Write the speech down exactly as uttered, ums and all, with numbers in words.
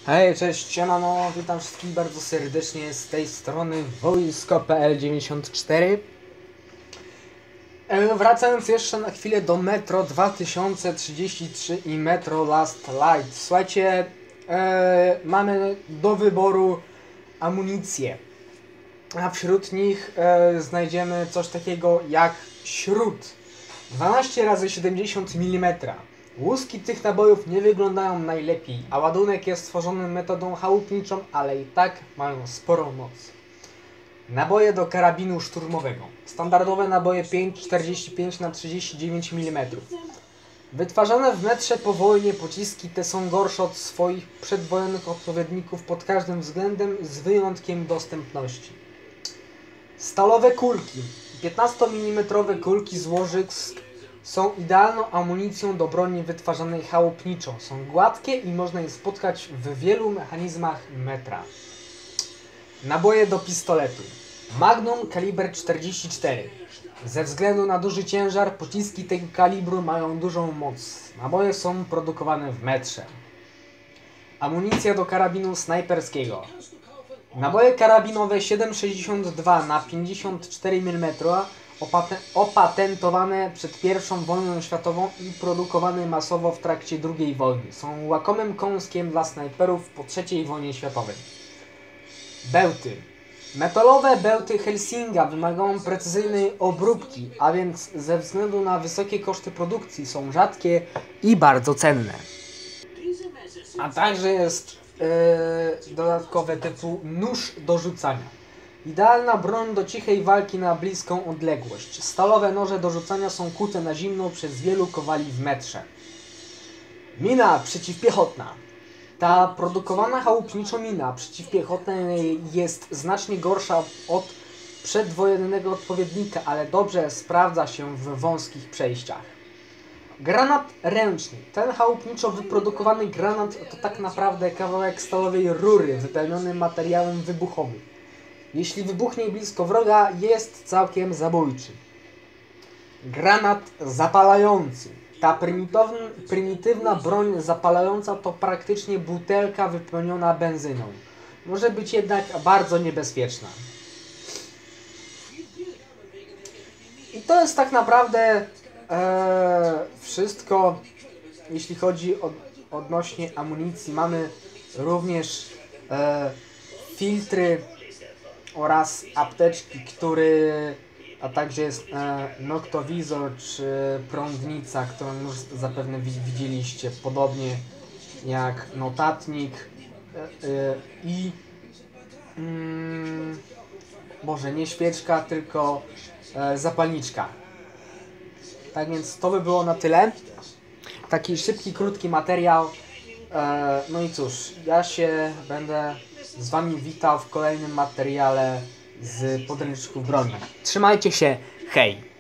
Hej, cześć, siemano, witam wszystkich bardzo serdecznie z tej strony wojsko kropka p l dziewięćdziesiąt cztery. E, wracając jeszcze na chwilę do Metro dwa tysiące trzydzieści trzy i Metro Last Light. Słuchajcie, e, mamy do wyboru amunicję, a wśród nich e, znajdziemy coś takiego jak śrut dwanaście razy siedemdziesiąt milimetrów. Łuski tych nabojów nie wyglądają najlepiej, a ładunek jest stworzony metodą chałupniczą, ale i tak mają sporą moc. Naboje do karabinu szturmowego. Standardowe naboje pięć czterdzieści pięć na trzydzieści dziewięć milimetrów. Wytwarzane w metrze po wojnie pociski te są gorsze od swoich przedwojennych odpowiedników pod każdym względem, z wyjątkiem dostępności. Stalowe kulki. piętnastomilimetrowe kulki z łożysk są idealną amunicją do broni wytwarzanej chałupniczo. Są gładkie i można je spotkać w wielu mechanizmach metra. Naboje do pistoletu. Magnum kaliber czterdzieści cztery. Ze względu na duży ciężar pociski tego kalibru mają dużą moc. Naboje są produkowane w metrze. Amunicja do karabinu snajperskiego. Naboje karabinowe siedem sześćdziesiąt dwa na pięćdziesiąt cztery milimetry opatentowane przed pierwszą wojną światową i produkowane masowo w trakcie drugiej wojny. Są łakomym kąskiem dla snajperów po trzeciej wojnie światowej. Bełty. Metalowe bełty Helsinga wymagają precyzyjnej obróbki, a więc ze względu na wysokie koszty produkcji są rzadkie i bardzo cenne. A także jest yy, dodatkowe typu nóż do rzucania. Idealna broń do cichej walki na bliską odległość. Stalowe noże do rzucania są kute na zimno przez wielu kowali w metrze. Mina przeciwpiechotna. Ta produkowana chałupniczo mina przeciwpiechotna jest znacznie gorsza od przedwojennego odpowiednika, ale dobrze sprawdza się w wąskich przejściach. Granat ręczny. Ten chałupniczo wyprodukowany granat to tak naprawdę kawałek stalowej rury wypełniony materiałem wybuchowym. Jeśli wybuchnie blisko wroga, jest całkiem zabójczy. Granat zapalający. Ta prymitywna broń zapalająca to praktycznie butelka wypełniona benzyną. Może być jednak bardzo niebezpieczna. I to jest tak naprawdę e, wszystko, jeśli chodzi o, odnośnie amunicji. Mamy również e, filtry oraz apteczki, który, a także jest e, noktowizor czy prądnica, którą już zapewne widzieliście, podobnie jak notatnik e, e, i mm, może nie świeczka, tylko e, zapalniczka. Tak więc to by było na tyle. Taki szybki, krótki materiał. E, no i cóż, ja się będę z wami witał w kolejnym materiale z podręczników broni. Trzymajcie się, hej!